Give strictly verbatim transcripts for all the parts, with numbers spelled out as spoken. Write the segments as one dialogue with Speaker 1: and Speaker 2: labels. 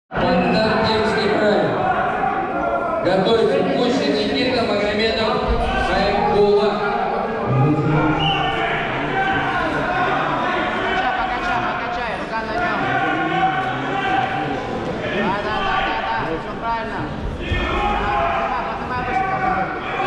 Speaker 1: Бандер-Демский край. Готовится Пущин Никита, Магомедов Хайбулла.
Speaker 2: Покачай, покачай, рука на нем. Да, да, да, да, да, все правильно. Поднимай, поднимай выше камеру.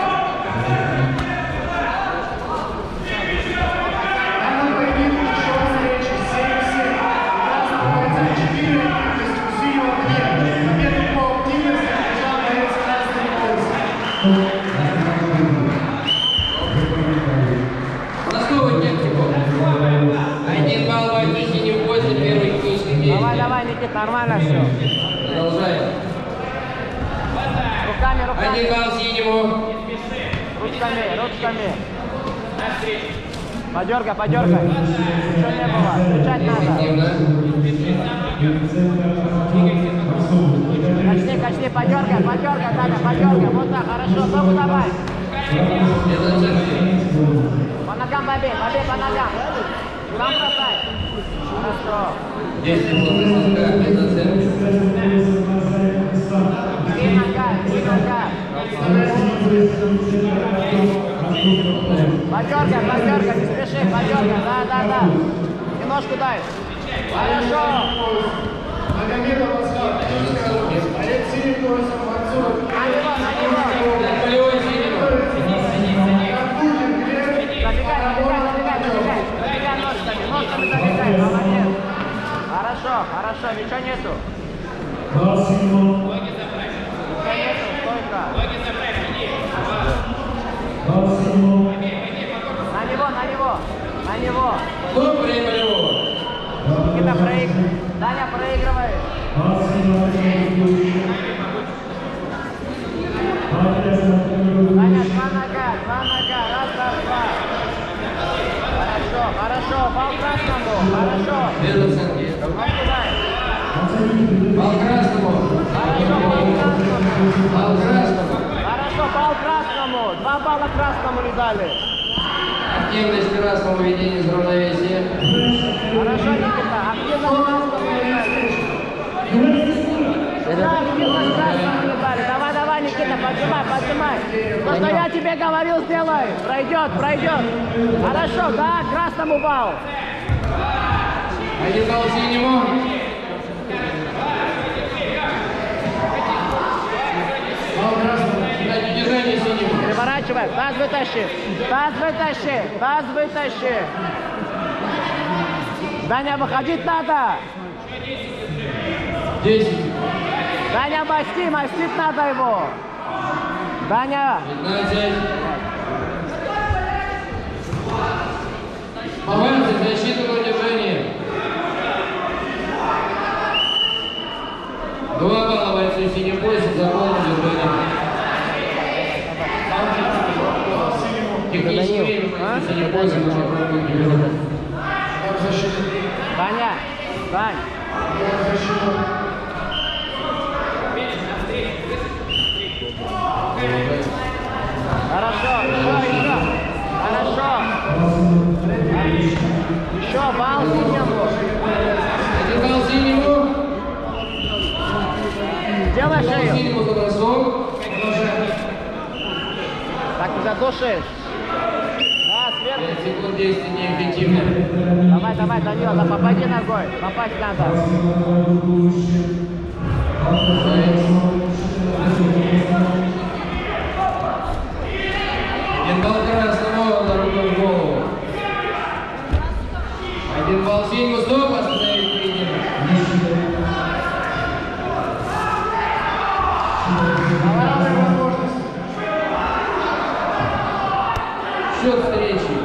Speaker 1: Простого технику. Один балл войти синим поясом, первый технический день.
Speaker 2: Давай, давай, Никит, нормально все.
Speaker 1: Продолжаем.
Speaker 2: Руками, руками.
Speaker 1: Один балл синему.
Speaker 2: Ручками, ручками. Подергай, подергай. Ничего не было. Кричать надо. Качни, качни, подергай, подергай, Таня, подергай. Вот так, хорошо, ногу давай. По ногам побей, побей по ногам. Сам бросай. Хорошо.
Speaker 1: десять секунд, без оценки.
Speaker 2: Три нога, три нога. Подергай, подергай, не спеши, подергай. Да, да, да. Немножко дай. Хорошо. На него, на него. Забегай, забегай, забегай, забегай. Забегай ножками, ножками забегай. Молодец. Хорошо, хорошо, ничего нету. Ничего нету, стойка. На него, на него, на него.
Speaker 1: Стоп, время Львова.
Speaker 2: Никита проигрывает. Даня проигрывает. Даня, два нога, два нога, раз, раз, два. Хорошо, хорошо, бал красному, хорошо.
Speaker 1: Без оценки.
Speaker 2: Ножку дай.
Speaker 1: Бал красному.
Speaker 2: Хорошо, бал красному.
Speaker 1: Бал красному.
Speaker 2: Хорошо, бал красному. Два балла красному не дали.
Speaker 1: Активность красного ведения из равновесия.
Speaker 2: Хорошо, Никита, активность красному не дали. Да, активность красному не дали. Давай, давай, Никита, поджимай, поджимай. То, что я тебе говорил, сделай. Пройдет, пройдет. Хорошо, да, красному бал.
Speaker 1: Один балл синему. Бал красному. Дайте движение синему.
Speaker 2: Переворачивай, таз вытащи. Таз вытащи, таз вытащи. Даня, выходить надо.
Speaker 1: десять.
Speaker 2: Даня, масти, мастить надо его. Даня.
Speaker 1: пятнадцать. Повальцы, защита на удержание. Два балла бойцу синим поясом за полное удержание. Техническое время бойцу синим поясом за полное удержание.
Speaker 2: Даня, Дань. Хорошо, еще, еще. Хорошо. Еще бал синему.
Speaker 1: Один балл синему.
Speaker 2: Делай
Speaker 1: Балл
Speaker 2: шею.
Speaker 1: синему за бросок.
Speaker 2: Так ты задушишь. Да, сверху.
Speaker 1: пять секунд действия неэффективно.
Speaker 2: Давай, давай, Данила, да попади ногой. Попасть надо.
Speaker 1: Один балл красному на руку в голову. Один балл синему. Стоп, остановить тренера. Счет встречи.